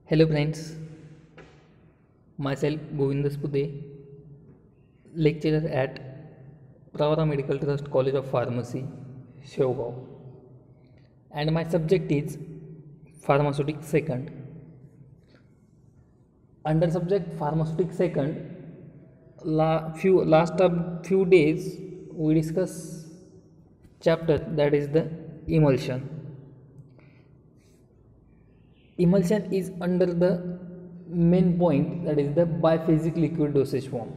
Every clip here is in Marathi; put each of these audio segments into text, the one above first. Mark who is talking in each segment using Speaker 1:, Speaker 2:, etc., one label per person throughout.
Speaker 1: Hello friends, myself Govind Spude, lecturer at Pravara Medical Trust College of Pharmacy, Shevgaon, and my subject is Pharmaceutic Second. Under subject Pharmaceutic Second, last few days we discuss chapter that is the emulsion. Emulsion is under the main point, that is the biphasic liquid dosage form.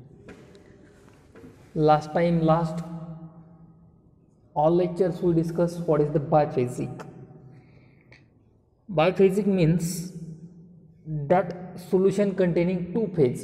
Speaker 1: Last all lectures we discussed what is the biphasic. Biphasic means that solution containing two phase,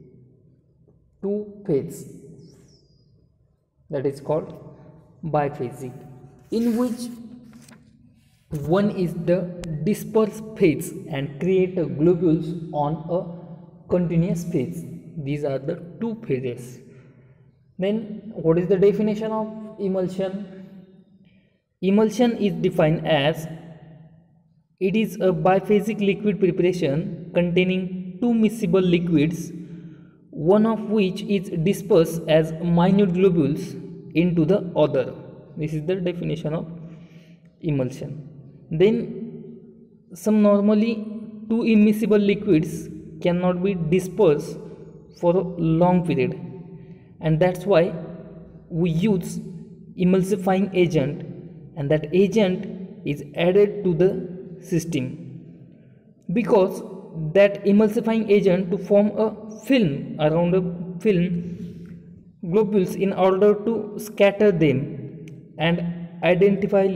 Speaker 1: that is called biphasic, in which one is the disperse phase and create globules on a continuous phase. These are the two phases. Then what is the definition of emulsion? Emulsion is defined as it is a biphasic liquid preparation containing two miscible liquids, one of which is dispersed as minute globules into the other. This is the definition of emulsion. Then some normally two immiscible liquids cannot be dispersed for a long period, and that's why we use emulsifying agent, and that agent is added to the system, because that emulsifying agent to form a film around a film globules in order to scatter them and identify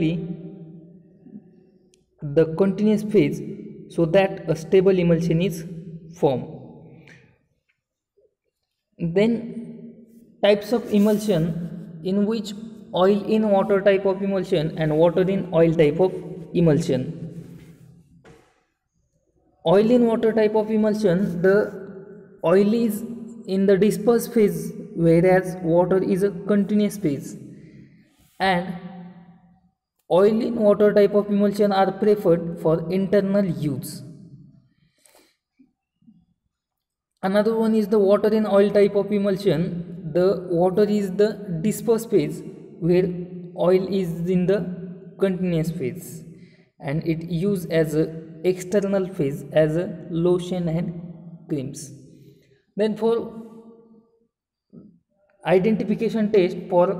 Speaker 1: the continuous phase, so that a stable emulsion is formed. Then types of emulsion, in which oil in water type of emulsion and water in oil type of emulsion. Oil in water type of emulsion, the oil is in the dispersed phase, whereas water is a continuous phase, and oil in water type of emulsion are preferred for internal use. Another one is the water in oil type of emulsion. The water is the dispersed phase, where oil is in the continuous phase, and it used as a external phase as a lotion and creams. Then for identification test,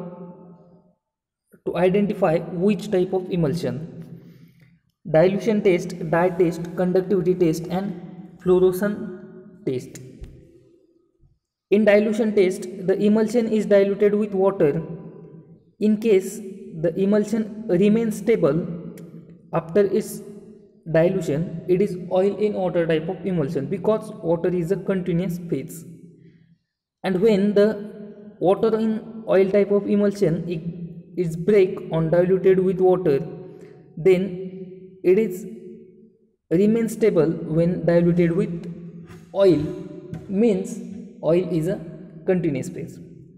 Speaker 1: to identify which type of emulsion: dilution test, dye test, conductivity test, and fluorescence test. In dilution test, the emulsion is diluted with water. In case the emulsion remains stable after its dilution, it is oil in water type of emulsion, because water is a continuous phase. And when the water in oil type of emulsion is break on diluted with water, then it is remains stable when diluted with oil, means oil is a continuous phase.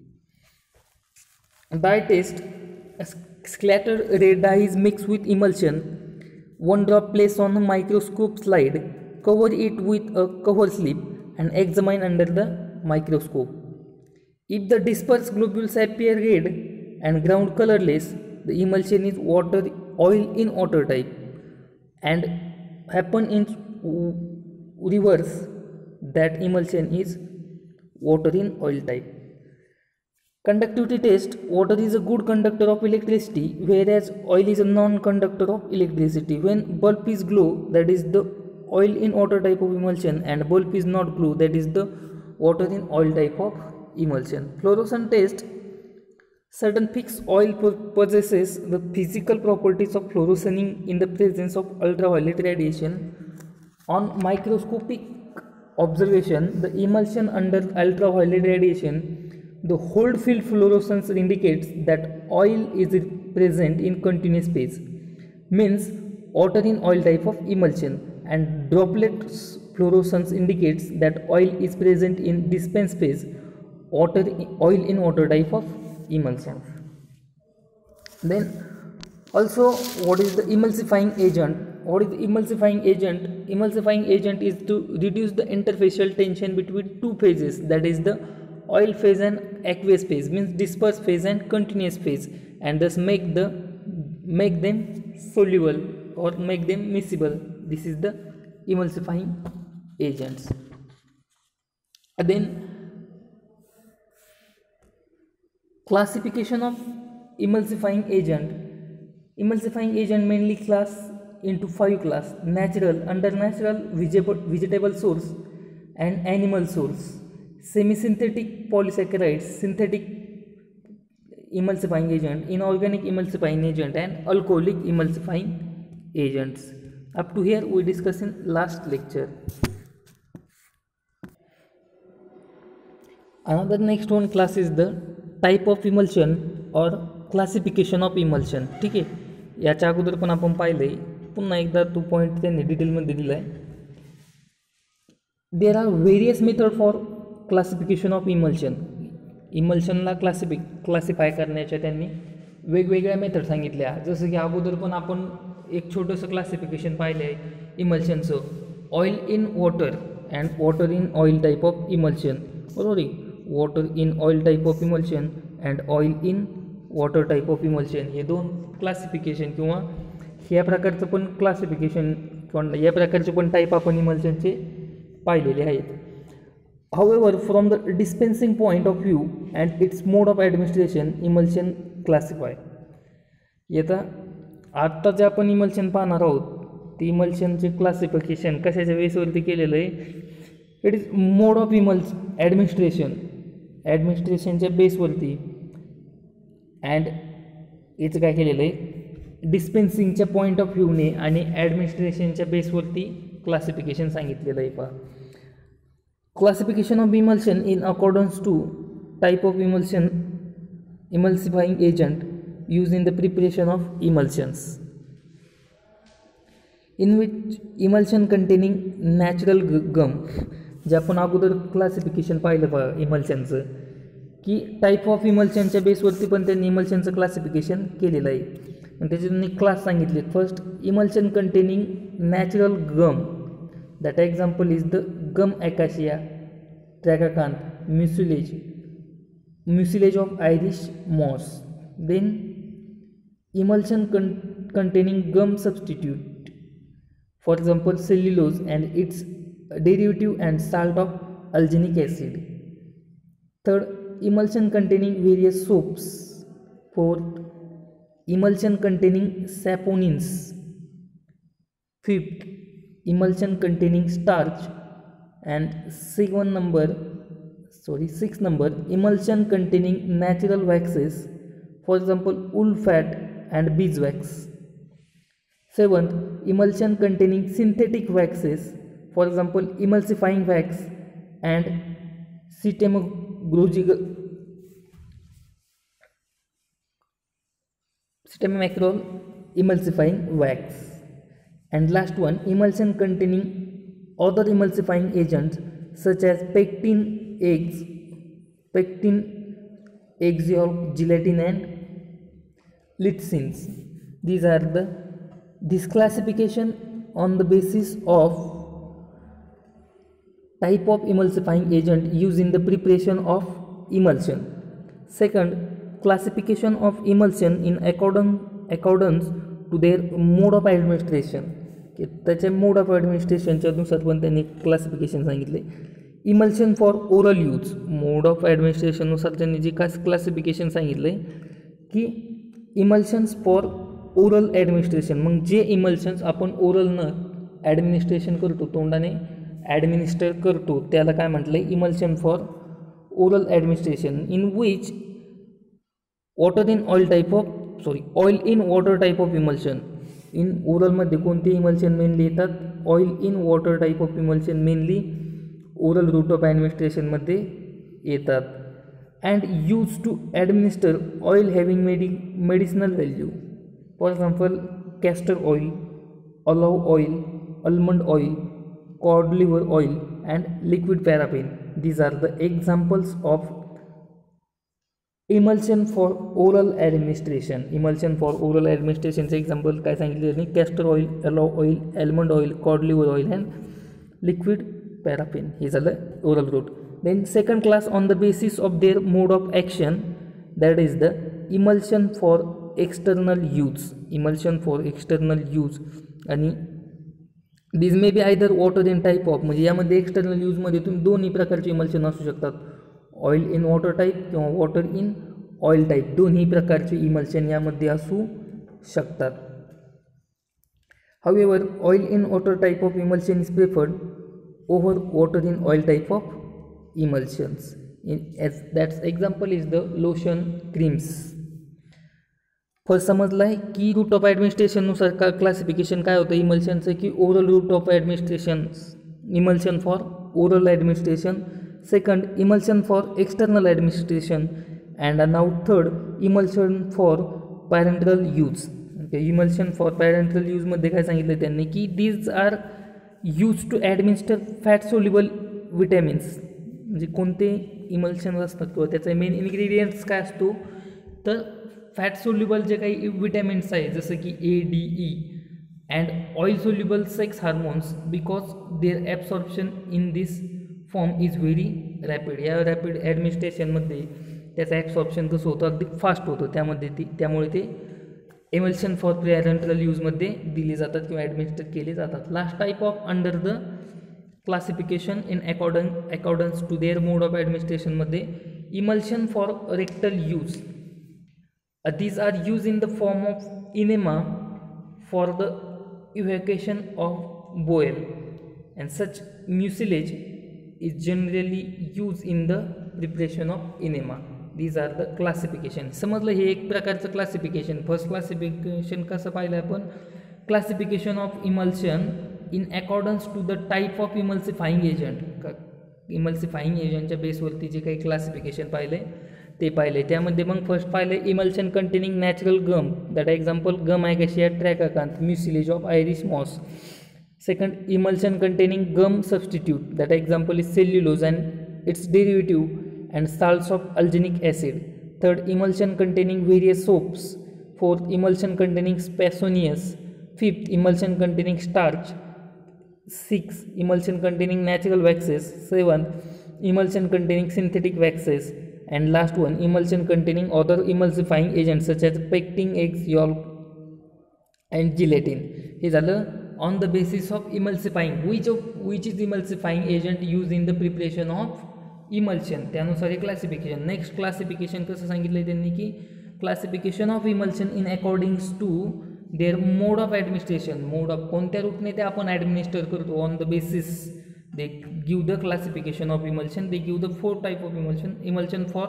Speaker 1: Dye test: a scattered red dye is mixed with emulsion. One drop placed on a microscope slide, cover it with a cover slip and examine under the microscope. If the dispersed globules appear red and ground colorless, the emulsion is oil in water type, and happen in reverse, that emulsion is water in oil type. Conductivity test: water is a good conductor of electricity, whereas oil is a non-conductor of electricity. When bulb is glow, that is the oil in water type of emulsion, and bulb is not glow, that is the water in oil type of emulsion. Fluorescence test: certain fixed oil possesses the physical properties of fluorescing in the presence of ultraviolet radiation. On microscopic observation, the emulsion under ultraviolet radiation, the whole field fluorescence indicates that oil is present in continuous phase, means water in oil type of emulsion, and droplet fluorescence indicates that oil is present in dispense phase, oil in water type of emulsion. Then also, what is the emulsifying agent? What is the emulsifying agent? emulsifying agent is to reduce the interfacial tension between two phases, that is the oil phase and aqueous phase, means disperse phase and continuous phase, and thus make them soluble or make them miscible. This is the emulsifying agents. Then classification of emulsifying agent. Emulsifying agent mainly class into 5 class: natural, under natural, vegetable source and animal source, semi-synthetic polysaccharides, synthetic emulsifying agent, inorganic emulsifying agent, and alcoholic emulsifying agents. Up to here we discuss in last lecture. Another next one class is the type of emulsion or classification of emulsion. ठीक आहे, याच्या अगोदर पण आपण पाहिले, पुन्हा एकदा तो पॉईंट त्यांनी डिटेलमध्ये दिला आहे. There are various method for classification of emulsion. इमल्शनला क्लासिफाय करण्याच्या त्यांनी वेगवेगळ्या मेथड सांगितल्या. जसं की अगोदर पण आपण एक छोटंसं क्लासिफिकेशन पाहिलं आहे इमल्शनचं, oil in water and water in oil type of emulsion. बरोबर आहे, water in oil type of emulsion and oil in water type of emulsion, हे दोन क्लासिफिकेशन किंवा ह्या प्रकारचं पण क्लासिफिकेशन किंवा या प्रकारचे पण टाईप आपण इमल्शनचे पाहिलेले आहेत. However from the dispensing point of view and its mode of administration emulsion classify. येता आत्ता जे आपण इमल्शन पाहणार आहोत ते इमल्शनचे क्लासिफिकेशन कशाच्या बेसवरती केलेलं आहे. इट इज मोड ऑफ ॲडमिनिस्ट्रेशनच्या बेसवरती, अँड याचं काय केलेलं आहे, डिस्पेन्सिंगच्या पॉईंट ऑफ व्ह्यूने आणि ॲडमिनिस्ट्रेशनच्या बेसवरती क्लासिफिकेशन सांगितलेलं आहे. पहा, classification of emulsion in accordance to type of emulsifying agent use in the preparation of emulsions, in which emulsion containing natural gum. जे आपण अगोदर क्लासिफिकेशन पाहिलं पहा इमल्शनचं, की टाईप ऑफ इमल्शनच्या बेसवरती पण त्यांनी इमल्शनचं क्लासिफिकेशन केलेलं आहे. आणि त्याचे त्यांनी क्लास सांगितले. First, emulsion containing natural gum, that example is the gum acacia, tragacanth, mucilage of Irish moss. Then emulsion containing gum substitute, for example cellulose and its derivative and salt of alginic acid. Third, emulsion containing various soaps. Fourth, emulsion containing saponins. Fifth, emulsion containing starch. And sixth number, emulsion containing natural waxes, for example wool fat and beeswax. Seventh, emulsion containing synthetic waxes, for example emulsifying wax and cetamicrol emulsifying wax. And last one, emulsion containing other emulsifying agents such as pectin eggs of gelatin and lithoins. These are this classification on the basis of type of emulsifying agent used in the preparation of emulsion. Second, classification of emulsion in accordance to their mode of administration. त्याच्या मोड ऑफ ॲडमिनिस्ट्रेशनच्या नुसार पण त्यांनी क्लासिफिकेशन सांगितले. Emulsion for oral use, mode of ॲडमिनिस्ट्रेशननुसार त्यांनी जे क्लासिफिकेशन सांगितलं आहे की इमल्शन्स फॉर ओरल ॲडमिनिस्ट्रेशन, मग जे इमल्शन्स आपण ओरलनं ॲडमिनिस्ट्रेशन करतो, तोंडाने ॲडमिनिस्टर करतो, त्याला काय म्हटलं आहे, emulsion for oral administration. In which oil in water type of emulsion. In ओरलमध्ये कोणते इमल्शन मेनली येतात, oil in water type of emulsion mainly oral route of ॲडमिनिस्ट्रेशनमध्ये येतात. And use to administer oil having medicinal value, for example castor oil, olive oil, almond oil, cod liver oil and liquid paraffin. These are the examples of emulsion for oral administration. Emulsion for oral ॲडमिनिस्ट्रेशनचं एक्झाम्पल काय सांगितलं त्यांनी, castor oil, aloe oil, almond oil, cod liver oil and liquid paraffin. हे झालं oral route. Then second class on the basis of their mode of action, that is the emulsion for external use. Emulsion for external use आणि this may be either water in type of, म्हणजे यामध्ये एक्सटर्नल यूजमध्ये तुम्ही दोन्ही प्रकारचे इमल्शन असू शकतात, ऑइल इन वॉटर टाईप किंवा वॉटर इन ऑइल टाईप, दोन्ही प्रकारचे इमल्शन यामध्ये असू शकतात. However, oil in water type of emulsion is preferred over water in oil type of emulsions. As that example is the lotion creams. First समजलं आहे की रूट ऑफ ॲडमिनिस्ट्रेशननुसार का क्लासिफिकेशन काय होतं इमल्शनचं, की oral route of administration, emulsion for oral administration. Second, emulsion for external administration. And now third, emulsion for parental use. Emulsion for parental यूजमध्ये काय सांगितलं त्यांनी, की these are use to administer fat soluble vitamins. म्हणजे कोणते इमल्शन असतात किंवा त्याचा मेन इन्ग्रेडियंट्स काय असतो, तर फॅट सोल्युबल जे काही विटॅमिन्स आहे जसं की ADE and oil soluble sex hormones, because their absorption in this form is very rapid. या रॅपिड ॲडमिनिस्ट्रेशनमध्ये त्याचं ॲब्सॉर्प्शन कसं होतं, अगदी फास्ट होतं. त्यामुळे ते इमल्शन फॉर पॅरेंटल यूजमध्ये दिले जातात किंवा ॲडमिनिस्टर केले जातात. Last type of under the classification in accordance to their mode of ॲडमिनिस्ट्रेशनमध्ये emulsion for rectal use. These are used in the form of enema for the evacuation of bowel, and such mucilage is generally used in the preparation of enema. These are the classification. समजलं, हे एक प्रकारचं क्लासिफिकेशन. फर्स्ट क्लासिफिकेशन कसं पाहिलं आपण, classification of emulsion in accordance to the type of emulsifying agent. Emulsifying एजंटच्या बेसवरती जे काही क्लासिफिकेशन पाहिलं ते पाहिले. त्यामध्ये मग फर्स्ट पाहिलं emulsion containing natural gum, that example gum acacia tragacanth, mucilage of Irish moss. Second, emulsion containing gum substitute, that example is cellulose and its derivative and salts of alginic acid. Third, emulsion containing various soaps. Fourth, emulsion containing saponins. Fifth, emulsion containing starch. Six, emulsion containing natural waxes. Seventh, emulsion containing synthetic waxes. And last one, emulsion containing other emulsifying agents such as pectin, eggs yolk and gelatin. हे झालं on the basis of emulsifying, which is emulsifying agent used in the preparation of emulsion. त्यानुसार हे क्लासिफिकेशन. नेक्स्ट क्लासिफिकेशन कसं सांगितलं त्यांनी, की classification of emulsion in accordance to their mode of administration. Mode of कोणत्या रूटने ते आपण ॲडमिनिस्टर करतो, on the basis they give the classification of emulsion. They give the 4 type of emulsion. Emulsion for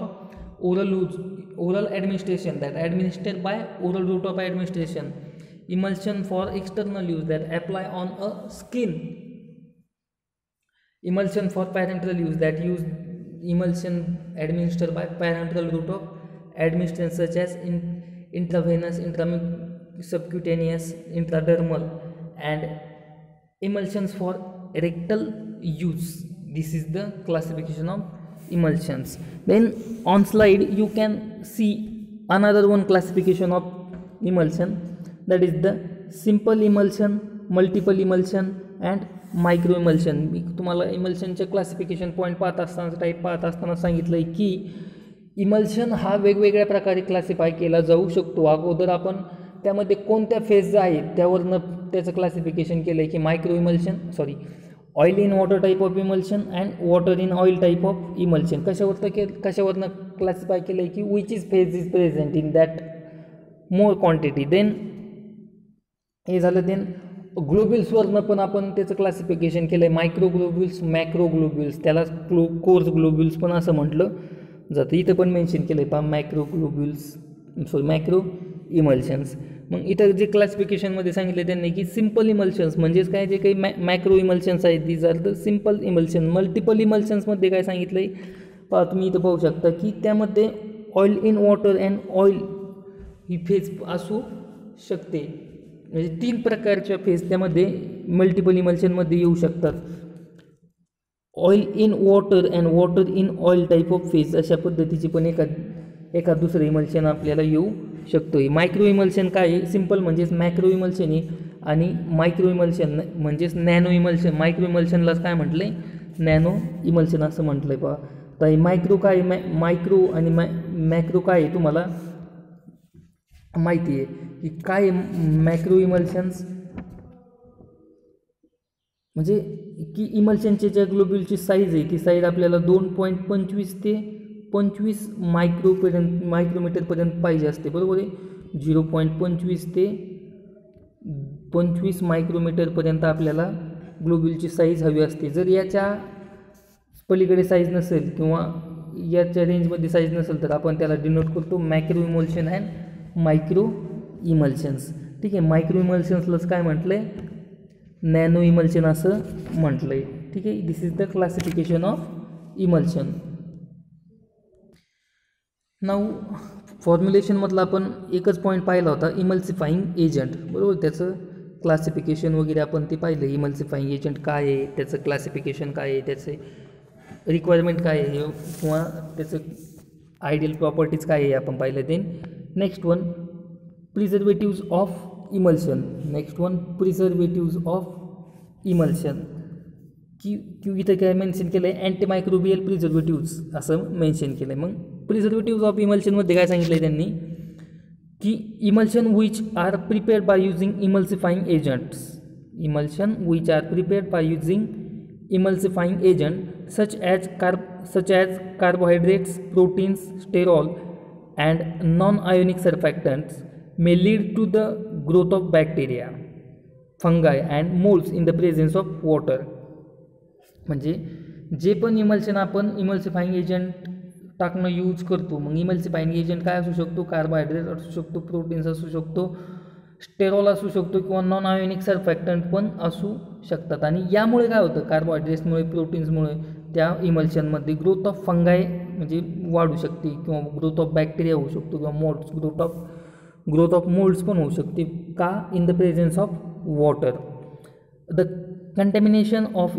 Speaker 1: oral administration, that administered by oral route of administration. Emulsion for external use, that apply on a skin. Emulsion for parenteral use, that use emulsion administered by parenteral route of administration such as intravenous, subcutaneous, intradermal. And emulsions for rectal use. This is the classification of emulsions. Then on slide you can see another one classification of emulsion, that is the simple emulsion, multiple emulsion and micro emulsion. मी तुम्हाला इमल्शनचे क्लासिफिकेशन पॉईंट पाहत असताना सांगितलं आहे की इमल्शन हा वेगवेगळ्या प्रकारे क्लासिफाय केला जाऊ शकतो. अगोदर आपण त्यामध्ये कोणत्या फेज आहेत त्यावरनं त्याचं क्लासिफिकेशन केलं आहे, की micro emulsion, oil in water type of emulsion and water in oil type of emulsion. कशावरनं क्लासिफाय केलं आहे, की which is phase is present in that more quantity. Then हे झालं. देन ग्लोब्युल्सवरनं पण आपण त्याचं क्लासिफिकेशन केलं आहे, मायक्रो ग्लोब्युल्स, मॅक्रो ग्लोब्युल्स, त्याला कोर्स ग्लोब्युल्स पण असं म्हटलं जातं. इथं पण मेन्शन केलं आहे पहा, मॅक्रो इमल्शन्स. मग इतर जे क्लासिफिकेशनमध्ये सांगितले त्यांनी, की सिम्पल इमल्शन्स म्हणजेच काय, जे काही मॅक्रो इमल्शन्स आहेत these are the simple emulsion. Multiple इमल्शन्समध्ये काय सांगितलं आहे पहा, तुम्ही इथं पाहू शकता की त्यामध्ये oil in water and oil ही फेज असू शकते. म्हणजे 3 प्रकारच्या फेज त्यामध्ये मल्टिपल इमल्शनमध्ये येऊ शकतात. Oil in water and water in oil type of phase, अशा पद्धतीची पण एखाद दुसरं इमल्शन आपल्याला येऊ शकतो. मायक्रो इमल्शन काय आहे, सिम्पल म्हणजेच मॅक्रो इमल्शन आहे आणि मायक्रो इमल्शन म्हणजेच नॅनो इमल्शन. मायक्रो इमल्शनलाच काय म्हटलं आहे, नॅनो इमल्शन असं म्हटलं आहे पहा. तर हे मायक्रो काय मायक्रो आणि मॅक्रो काय आहे तुम्हाला माहिती आहे की काय मॅक्रो इमल्शन्स म्हणजे की इमल्शनचे ज्या ग्लोब्युलची साईज आहे ती साईज आपल्याला 2.25 ते 25 मायक्रोमीटरपर्यंत पाहिजे असते, बरोबर आहे. 0.25 ते 25 मायक्रोमीटरपर्यंत आपल्याला ग्लोब्युलची साईज हवी असते. जर याच्या पलीकडे साईज नसेल किंवा याच्या रेंजमध्ये साईज नसेल तर आपण त्याला डिनोट करतो macro emulsion and micro emulsions. ठीक आहे, मायक्रो इमल्शन्सलाच काय म्हटलं आहे, नॅनो इमल्शन असं म्हटलं आहे. ठीक आहे, this is the classification of emulsion. Now फॉर्म्युलेशनमधला आपण एकच पॉईंट पाहिला होता, इमल्सिफाईंग एजंट, बरोबर. त्याचं क्लासिफिकेशन वगैरे आपण ते पाहिलं. इमल्सिफाईंग एजंट काय आहे, त्याचं क्लासिफिकेशन काय आहे, त्याचे रिक्वायरमेंट काय आहे किंवा त्याचं आयडियल प्रॉपर्टीज काय आहे आपण पाहिलं. Then next one preservatives of emulsion. Next one preservatives of emulsion की इथं काय मेन्शन केलं आहे, अँटीमायक्रोबियल प्रिझर्वेटिव्ज असं मेन्शन केलं आहे. मग प्रिझर्वेटिव्ज ऑफ इमल्शनमध्ये काय सांगितलं आहे त्यांनी की emulsion which are prepared by using emulsifying agents. Emulsion which are prepared by using emulsifying agent such as carbohydrates, proteins, sterol and non-ionic surfactants may lead to the growth of bacteria, fungi and molds in the presence of water. म्हणजे जे पण इमल्शन आपण इमल्सिफाईंग एजंट टाकणं यूज करतो, मग इमल्सिफाईंग एजंट काय असू शकतो, कार्बोहायड्रेट असू शकतो, प्रोटीन्स असू शकतो, स्टेरॉल असू शकतो किंवा नॉन आयोनिक सर्फॅक्टंट पण असू शकतात. आणि यामुळे काय होतं, कार्बोहायड्रेट्समुळे प्रोटीन्समुळे त्या इमल्शनमध्ये ग्रोथ ऑफ फंगाय म्हणजे वाढू शकते किंवा ग्रोथ ऑफ बॅक्टेरिया होऊ शकतो किंवा मोल्ड्स ग्रोथ ऑफ मोल्ड्स पण होऊ शकते. का, in the presence of water. The contamination of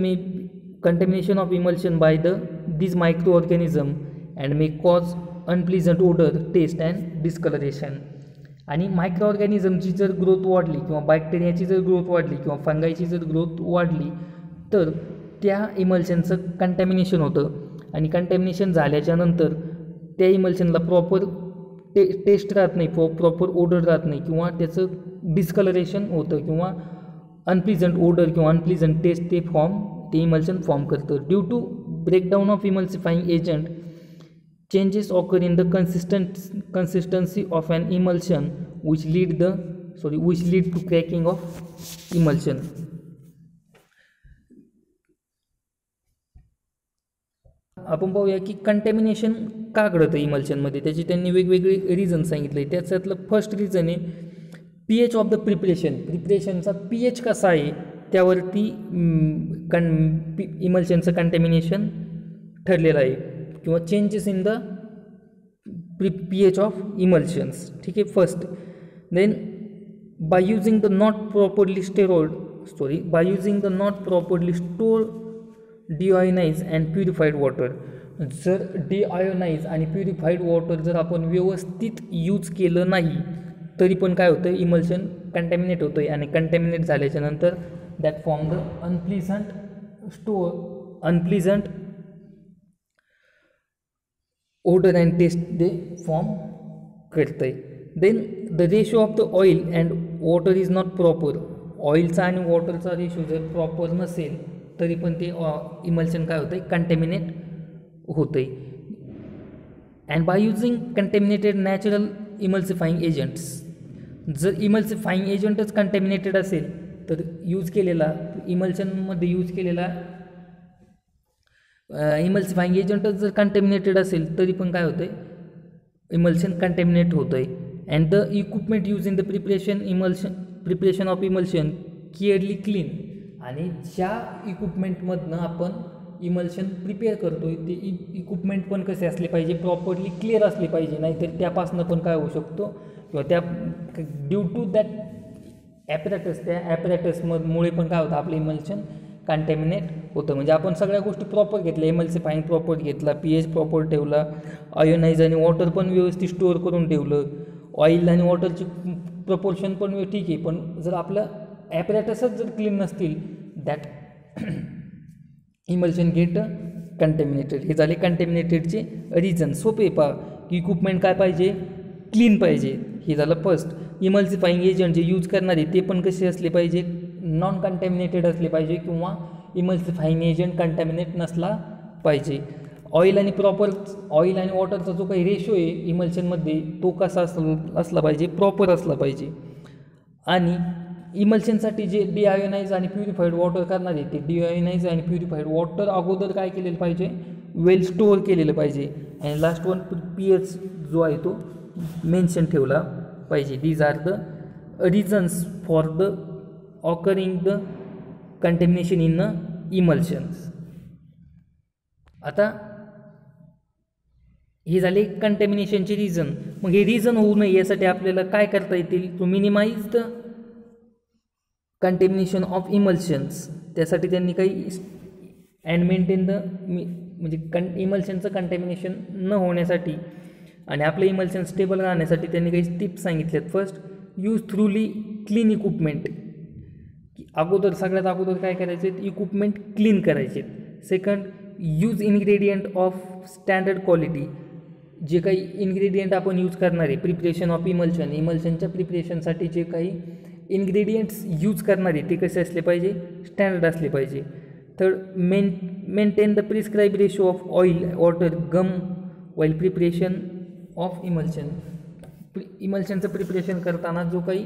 Speaker 1: emulsion by this micro organism and may cause unpleasant odour, taste and discolouration. आणि मायक्रो ऑर्गॅनिझमची जर ग्रोथ वाढली किंवा बॅक्टेरियाची जर ग्रोथ वाढली किंवा फंगायची जर ग्रोथ वाढली तर त्या इमल्शनचं कंटॅमिनेशन होतं आणि कंटॅमिनेशन झाल्याच्या नंतर त्या इमल्शनला प्रॉपर टेस्ट राहत नाही, प्रॉपर ओडर राहत नाही किंवा त्याचं डिस्कलरेशन होतं किंवा अनप्लिझंट ओडर किंवा अनप्लिझंट टेस्ट ते इमल्शन फॉर्म करतं. Due to breakdown of emulsifying agent changes occur in the consistency of an emulsion which lead to cracking of emulsion. आपण पाहूया की कंटॅमिनेशन का घडतं इमल्शनमध्ये, त्याची त्यांनी वेगवेगळे रिझन सांगितले. त्याच्यातलं फर्स्ट रिझन आहे पीएच ऑफ द प्रिपरेशनचा पीएच कसा आहे त्यावरती इमल्शनचं कंटॅमिनेशन ठरलेलं आहे किंवा changes in the pH of emulsions. ठीक आहे, first. Then by using the not properly stored deionise and purified water. जर डिआयोनाइज आणि प्युरिफाईड वॉटर जर आपण व्यवस्थित यूज केलं नाही तरी पण काय होतं, इमल्शन कंटॅमिनेट होतं आहे आणि कंटॅमिनेट झाल्याच्या नंतर that form the unpleasant odour and taste they form करतं आहे. Then the ratio of the oil and water is not proper. ऑइलचा आणि वॉटरचा रेशो जर प्रॉपर नसेल तरी पण ते इमल्शन काय होतं आहे, कंटॅमिनेट होतं आहे. And by using contaminated natural emulsifying agents. जर इमल्सिफाईंग एजंटच कंटॅमिनेटेड असेल तर यूज केलेला इमल्शनमध्ये यूज केलेला इमल्सिफाईंग एजंटच जर कंटॅमिनेटेड असेल तरी पण काय होतं आहे, इमल्शन कंटॅमिनेट होतं आहे. And the equipment use in the preparation of emulsion carefully clean. आणि ज्या इक्विपमेंटमधनं आपण इमल्शन प्रिपेअर करतो ते इक्विपमेंट पण कसे असले पाहिजे, प्रॉपरली क्लिअर असले पाहिजे, नाहीतर त्यापासून पण काय होऊ शकतो किंवा त्या ड्यू टू दॅट ॲपरेटस त्या ॲपरेटसमुळे पण काय होतं, आपलं इमल्शन कंटॅमिनेट होतं. म्हणजे आपण सगळ्या गोष्टी प्रॉपर घेतल्या, इमल्सिफाईंग प्रॉपर घेतला, pH प्रॉपर ठेवला, आयोनाइज आणि वॉटर पण व्यवस्थित स्टोअर करून ठेवलं, ऑइल आणि वॉटरची प्रपोर्शन पण ठीक आहे. पण जर आपलं ॲपरेटसच जर क्लीन नसतील, दॅट इमल्शन गेट कंटॅमिनेटेड. हे झाले कंटॅमिनेटेडचे रिझन. सोपे पहा की इक्विपमेंट काय पाहिजे, क्लीन पाहिजे. हे झालं फर्स्ट. इमल्सिफाईंग एजंट जे यूज करणारे ते पण कसे असले पाहिजे, नॉन कंटॅमिनेटेड असले पाहिजे किंवा इमल्सिफाईंग एजंट कंटॅमिनेट नसला पाहिजे. ऑइल आणि वॉटरचा जो काही रेशो आहे इमल्शनमध्ये तो कसा असला पाहिजे, प्रॉपर असला पाहिजे. आणि इमल्शनसाठी जे डिआयोनाइज आणि प्युरिफाईड वॉटर करणार आहे ते डिआयोनाइज आणि प्युरिफाईड वॉटर अगोदर काय केलेलं पाहिजे, वेल स्टोअर केलेलं पाहिजे. आणि लास्ट वन pH जो आहे तो मेन्शन ठेवला पाहिजे. These are the reasons for the occurring the contamination in the emulsions. आता हे झाले कंटॅमिनेशनचे रिझन. मग हे रिझन होऊ नये यासाठी आपल्याला काय करता येतील, to minimise the contamination of emulsions. त्यासाठी त्यांनी काही अँड मेंटेन द म्हणजे इमल्शनचं कंटॅमिनेशन न होण्यासाठी आणि आपलं इमल्शन स्टेबल राहण्यासाठी त्यांनी काही टिप्स सांगितल्यात. First, use thoroughly clean equipment. सगळ्यात अगोदर काय करायचे, इक्विपमेंट क्लीन करायचे. Second, use ingredient of standard quality. जे काही इन्ग्रेडियंट आपण यूज करणार आहे प्रिपरेशन ऑफ इमल्शनच्या प्रिपरेशनसाठी जे काही इन्ग्रेडियंट्स यूज करणार आहे ते कसे असले पाहिजे, स्टँडर्ड असले पाहिजे. Third, maintain the prescribe ratio of oil, water, gum while preparation of emulsion. इमल्शनचं प्रिपरेशन करताना जो काही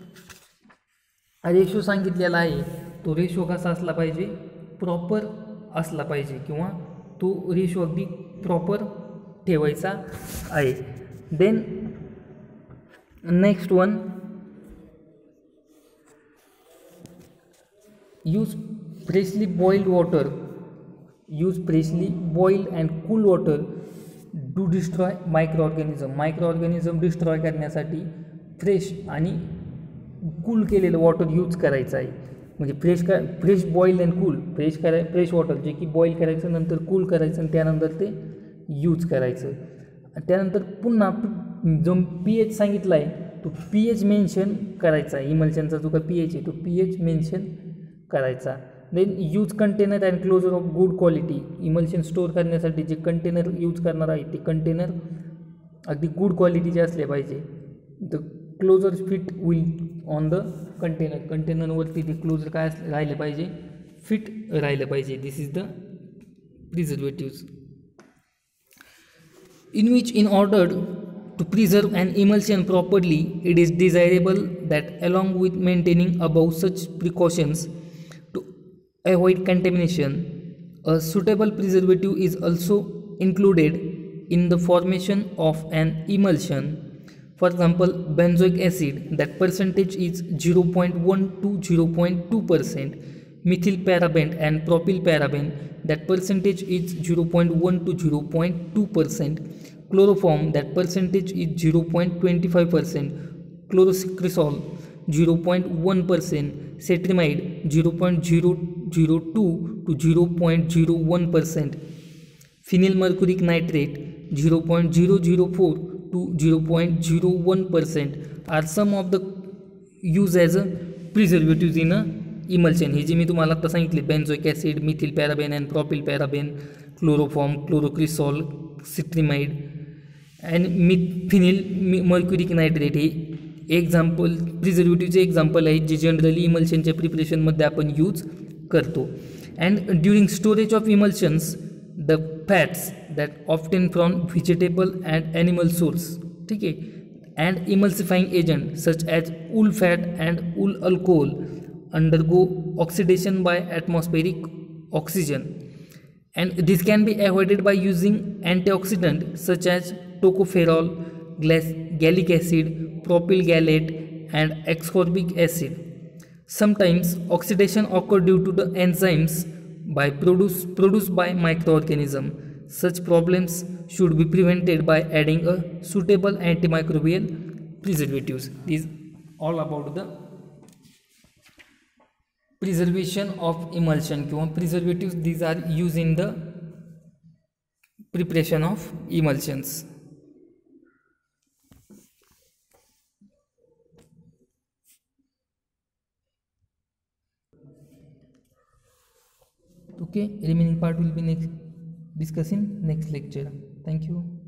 Speaker 1: रेशो सांगितलेला आहे तो रेशो कसा असला पाहिजे, प्रॉपर असला पाहिजे किंवा तो रेशो अगदी प्रॉपर ठेवायचा आहे. Then next one, use freshly boiled water. Use freshly boiled and cool water to destroy micro organism destroy करण्यासाठी फ्रेश आणि कूल केलेलं वॉटर यूज करायचं आहे. म्हणजे fresh boiled and cool, fresh water जे की बॉईल करायचं, नंतर कूल करायचं आणि त्यानंतर ते यूज करायचं. त्यानंतर पुन्हा जो pH सांगितला आहे तो pH मेन्शन करायचा आहे. इमल्शनचा जो काही pH आहे तो pH मेन्शन करायचा. Then use container and closure of good quality. Emulsion store करण्यासाठी जे कंटेनर यूज करणार आहे ते कंटेनर अगदी गुड क्वालिटीचे असले पाहिजे. The closure fit will on the कंटेनरवरती ते क्लोजर काय राहिलं पाहिजे, फिट राहिलं पाहिजे. This is the preservatives in which, in order to preserve an emulsion properly, it is desirable that along with maintaining above such precautions to avoid contamination, a suitable preservative is also included in the formation of an emulsion. For example, benzoic acid, that percentage is 0.1 to 0.2%. Methyl paraben and propyl paraben, that percentage is 0.1 to 0.2%. Chloroform, that percentage is 0.25%. Chlorocresol 0.1%. Cetrimide 0.002 to 0.01%. Phenyl mercuric nitrate 0.004 to 0.01% are some of the use as a preservatives in a emulsion. हे जे मी तुम्हाला आता सांगितले, benzoic acid, methyl paraben and propyl paraben, chloroform, chlorocresol, cetrimide and phenyl mercuric nitrate हे एक्झाम्पल प्रिझर्वेटिव्हचे एक्झाम्पल आहेत जे जनरली इमल्शनच्या प्रिपरेशनमध्ये आपण यूज करतो. And during storage of emulsions the fats that often from vegetable and animal source, ठीक आहे, and emulsifying agent such as wool fat and wool alcohol undergo oxidation by atmospheric oxygen, and this can be avoided by using antioxidant such as tocopherol, gallic acid, propyl gallate and ascorbic acid. Sometimes oxidation occurs due to the enzymes produced by microorganism. Such problems should be prevented by adding a suitable antimicrobial preservatives. This is all about the preservation of emulsion किंवा preservatives, these are used in the preparation of emulsions. Okay, remaining part will be discussed in next lecture. Thank you.